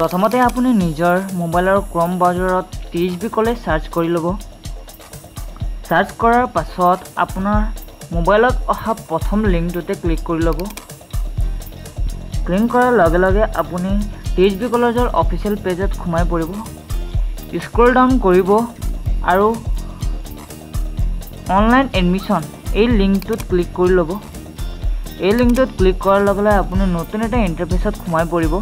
प्रथमते आपुनि निजर मोबाइलर क्रोम ब्राउजारत THB कलेज सार्च करि लबो। सार्च करार पाছত आपुनार मोबाइलत अहा प्रथम लिंकटुते क्लिक करि लबो। क्लिक करार लगे लगे आपुनि THB कलेजर ऑफिशियल पेजत खुमाय परिबो। स्क्रल डाउन करिबो आरो ऑनलाइन एडमिशन এই লিংকটোত ক্লিক কৰি লব। এই লিংকটোত ক্লিক কৰাৰ লগে লগে আপুনি নতুন এটা ইন্টাৰফেসত খুমাই পৰিব।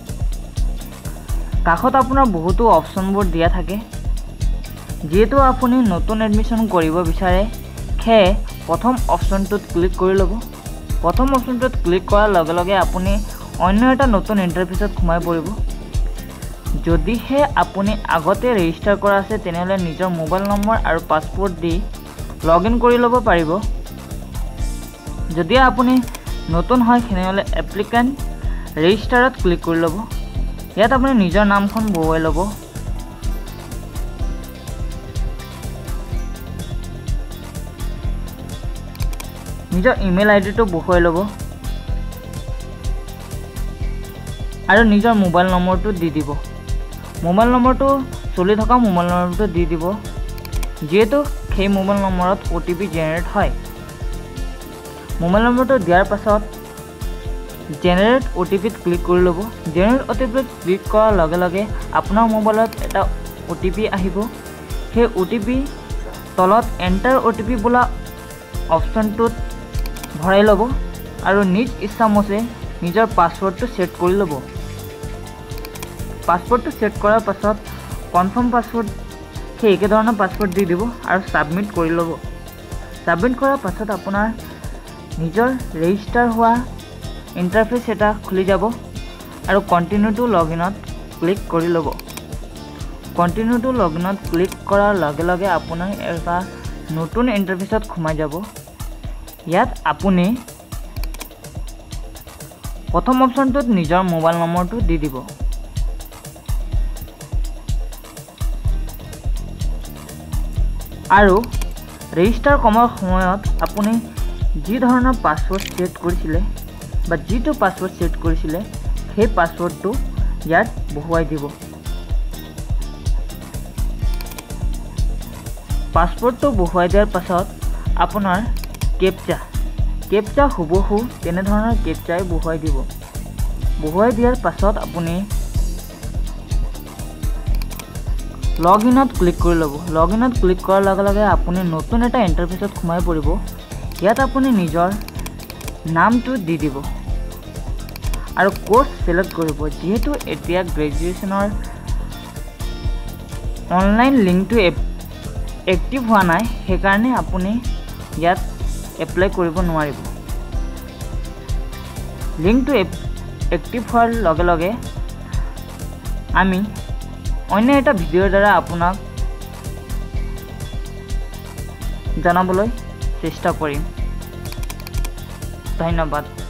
কাষত আপোনাৰ বহুতো অপচনবোৰ দিয়া থাকে। যেহেতু আপুনি নতুন এডমিশন কৰিব বিচাৰে খে প্ৰথম অপচনটোত ক্লিক কৰি লব। প্ৰথম অপচনটোত ক্লিক কৰাৰ লগে লগে আপুনি অন্য এটা নতুন ইন্টাৰফেসত খুমাই পৰিব। যদিহে আপুনি আগতে ৰেজিষ্টাৰ কৰা আছে তেনেহলে নিজৰ মোবাইল নম্বৰ আৰু পাছপোৰ্ট দি লগইন কৰি লব পাৰিব। যদি আপুনি নতুন হয় তেনেহলে এপ্লিকেন্ট ৰেজিষ্টাৰত ক্লিক কৰি লব। ইয়াত আপুনি নিজৰ নামখন বহুৱাই লব। নিজৰ ইমেইল আইডিটো বহুৱাই লব আৰু নিজৰ মোবাইল নম্বৰটো দি দিব। মোবাইল নম্বৰটো চলি থকা মোবাইল নম্বৰটো দি দিব। যেহেতু সেই মোবাইল নম্বৰত OTP জেনাৰেট হয়। মোবাইল নম্বৰটো দিয়াৰ পাছত জেনাৰেট OTPত ক্লিক কৰি লব। জেনাৰেট OTPত ক্লিক কৰাৰ লগে লগে আপোনাৰ মোবাইলত এটা OTP আহিব। সেই OTP তলত এন্টাৰ OTP বোলা অপচনটোত ভৰাই লব আৰু নিজ ইচ্ছামতে নিজৰ পাছৱৰ্ডটো সেট কৰি লব। পাছৱৰ্ডটো সেট কৰাৰ পাছত কনফাৰ্ম পাছৱৰ্ড সেই একে ধৰণৰ পাছৱৰ্ড দি দিব আৰু সাবমিট কৰি লব। সাবমিট কৰাৰ পাছত আপোনাৰ নিজৰ ৰেজিষ্টাৰ হোৱা ইন্টাৰফেস এটা খুলি যাব আৰু কন্টিনিউ টু লগইনত ক্লিক কৰি লব। কন্টিনিউ টু লগইনত ক্লিক কৰাৰ লগে লগে আপোনাৰ এটা নতুন ইন্টাৰফেসত খুমাই যাব। ইয়াত আপুনি প্ৰথম অপচনটোত নিজৰ মোবাইল নম্বৰটো দি দিব। আৰু ৰেজিষ্টাৰ কৰাৰ সময়ত আপুনি যি ধৰণৰ পাছৱৰ্ড সেট কৰিছিলে বা যিটো পাছৱৰ্ড সেট কৰিছিলে সেই পাছৱৰ্ডটো ইয়াত বহুৱাই দিব। পাছৱৰ্ডটো বহুৱাই দিয়াৰ পাছত আপোনাৰ কেপচা হুবহু তেনে ধৰণৰ কেপচাই বহুৱাই দিব। বহুৱাই দিয়াৰ পাছত আপুনি লগইনত ক্লিক কৰি লব। লগইনত ক্লিক কৰাৰ লগে লগে আপুনি নতুন এটা ইন্টাৰফেসত খুমাই পৰিব। ইয়াত আপুনি নিজৰ নামটো দি দিব আৰু কোৰ্স সিলেক্ট কৰিব। যেহেতু এতিয়া গ্ৰেজুৱেচনৰ অনলাইন লিংকটো এক্টিভ হোৱা নাই সেইকাৰণে আপুনি ইয়াত এপ্লাই কৰিব নোৱাৰিব। লিংকটো এক্টিভ হোৱাৰ লগে লগে আমি অন্য এটা ভিডিঅ'ৰ দ্বাৰা আপোনাক জনাবলৈ চেষ্টা কৰিম। ধন্যবাদ।